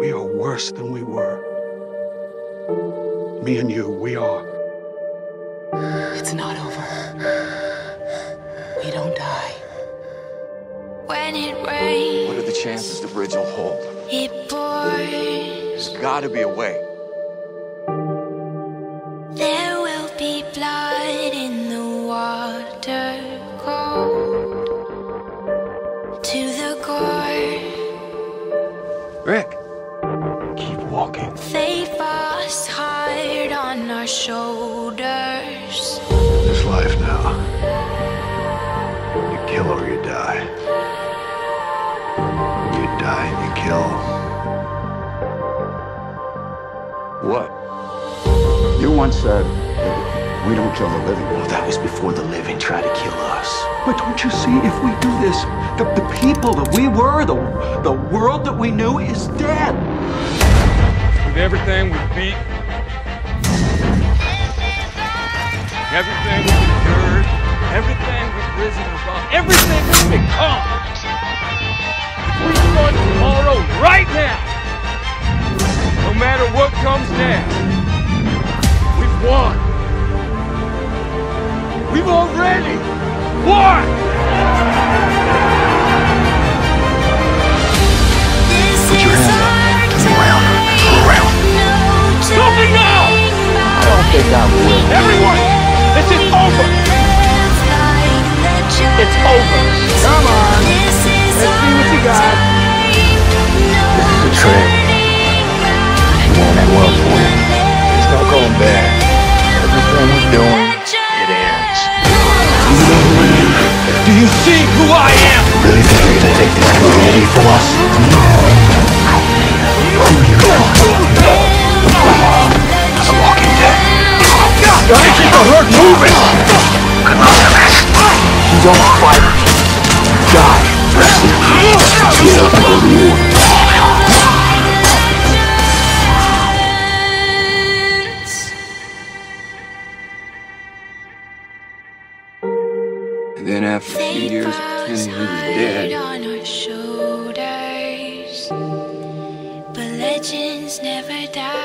We are worse than we were. Me and you, we are. It's not over. We don't die. When it rains, What are the chances the bridge will hold? it pours. There's gotta be a way. There will be blood in the water, cold to the core. Rick, keep walking. They pass hard on our shoulders. This life now. You kill or you die. You die and you kill. What? You once said, we don't kill the living. Well, that was before the living tried to kill us. But don't you see, if we do this, the people that we were, the world that we knew is dead. With everything we've beat, everything we've endured, everything we've risen above, everything we've become, if we start tomorrow right now, no matter what comes next, we've won. We've already won! Put your hand up. Turn around. Turn around. Something now! I don't think I will. Everyone, this is over! It's over! Come on. Let's see what you got. This is a trick. You won't end well for you. There's no going back. Everything we're doing, it ends. Do you see who I am? Really think you're gonna take this community from us? The Walking Dead. Gotta keep the herd moving! Come on, dumbass. You don't fight. Die. Get up and go to war. And then after a few years of pretending he was dead, on our shoulders, but legends never die.